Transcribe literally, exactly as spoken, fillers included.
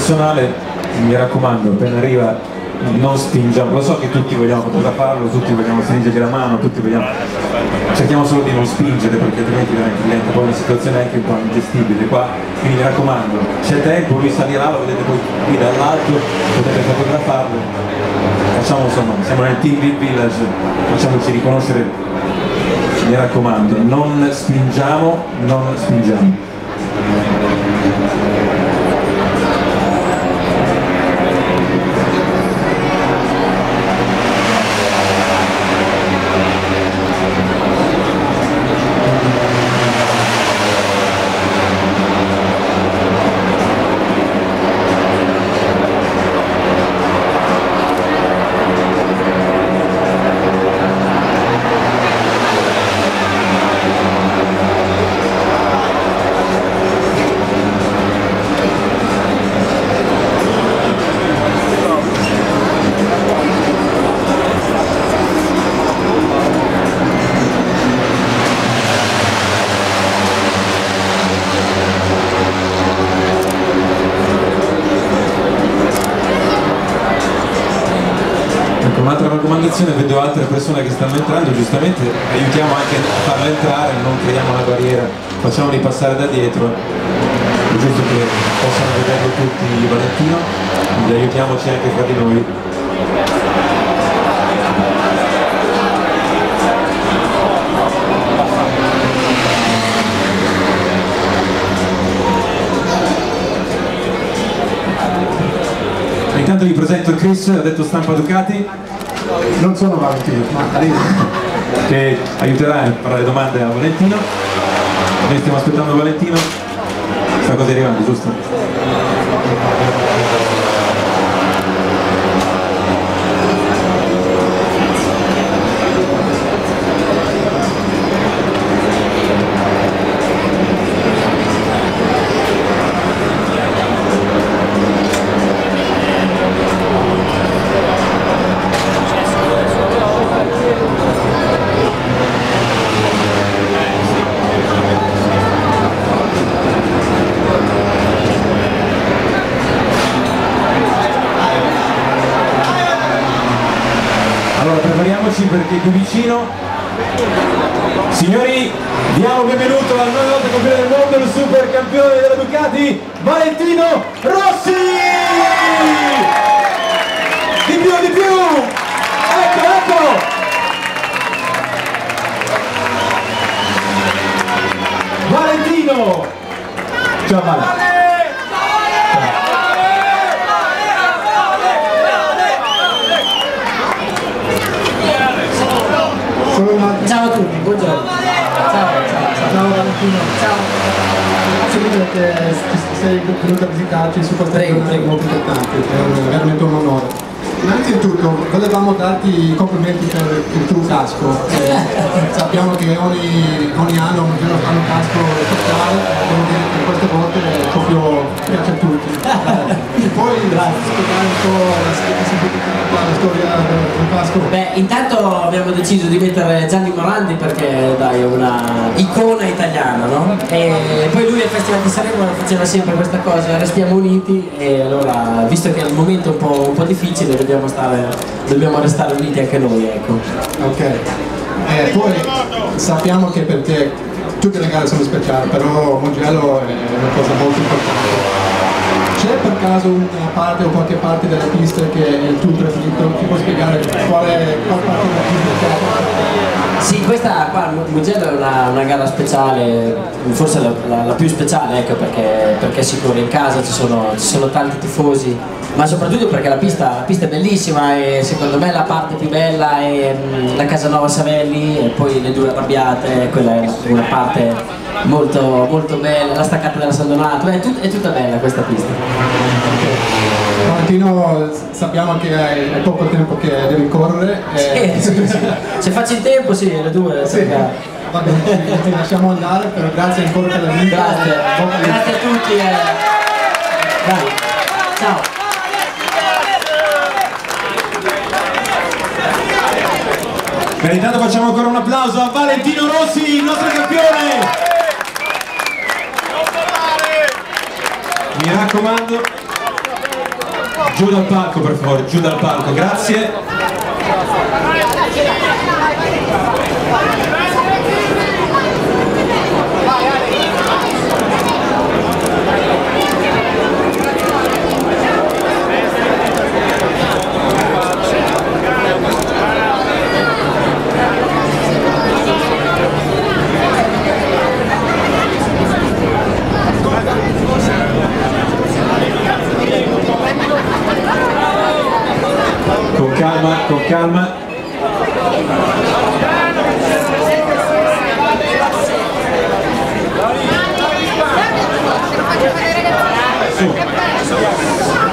personale, mi raccomando, appena arriva non spingiamo, lo so che tutti vogliamo fotografarlo, tutti vogliamo stringergli la mano, tutti vogliamo, cerchiamo solo di non spingere perché altrimenti veramente diventa poi una situazione anche un po' ingestibile qua, quindi mi raccomando, c'è tempo, lui salirà, lo vedete poi qui dall'alto, potete fotografarlo, facciamo insomma, siamo nel Team Beat Village, facciamoci riconoscere, mi raccomando, non spingiamo, non spingiamo. Un'altra raccomandazione, vedo altre persone che stanno entrando, giustamente aiutiamo anche a farle entrare, non creiamo una barriera, facciamoli passare da dietro, è giusto che possano vederlo tutti Valentino, quindi aiutiamoci anche fra di noi. Intanto vi presento Chris, ha detto Stampa Ducati. Non sono Valentino, ma che aiuterà a fare le domande a Valentino. Noi stiamo aspettando Valentino. Sta cosa arrivando, giusto? Prepariamoci perché qui vicino, signori, diamo benvenuto al nove volte campione del mondo, il super campione della Ducati, Valentino Rossi! Di più, di più! Ecco, ecco! Valentino! Ciao Vale! Ciao a tutti, buongiorno. Ciao, ciao, ciao. Ciao Valentino. Ciao. Faccio che sei venuto a visitarci su questo evento molto importante, è veramente un onore. Innanzitutto volevamo darti i complimenti per il tuo casco. Eh, sappiamo che ogni, ogni anno un giorno fanno un casco speciale, devo dire che queste volte proprio piace a tutti. Eh, poi spiegare un po' la, la storia del casco. Beh, intanto abbiamo deciso di mettere Gianni Morandi perché dai, è una icona italiana, no? E poi lui al Festival di Sanremo faceva sempre questa cosa, restiamo uniti e allora, visto che è un momento un po', un po' difficile, dobbiamo, stare, dobbiamo restare uniti anche noi, ecco. Ok. Eh, poi sappiamo che per te tutte le gare sono speciali, però Mugello è una cosa molto importante. C'è per caso una parte o qualche parte della pista che è il tuo preferito? Ti puoi spiegare quale, quale parte della pista è? Sì, questa qua, Mugello è una, una gara speciale, forse la, la, la più speciale, ecco, perché, perché si corre in casa, ci sono, ci sono tanti tifosi, ma soprattutto perché la pista, la pista è bellissima e secondo me la parte più bella è mh, la Casanova Savelli e poi le due arrabbiate, quella è una parte molto, molto bella, la staccata della San Donato, è, tut, è tutta bella questa pista. Valentino, sappiamo che hai, hai poco tempo che devi correre. E... Sì, sì, sì. Se faccio il tempo, sì, le due. Sì. Va bene, ti, ti lasciamo andare, però grazie ancora per la vita. Grazie, e... grazie a tutti. Eh. Dai. Ciao. Bene, intanto facciamo ancora un applauso a Valentino Rossi, il nostro campione! Mi raccomando, Giù dal palco per favore, giù dal palco, grazie. Con calma, con calma. Su.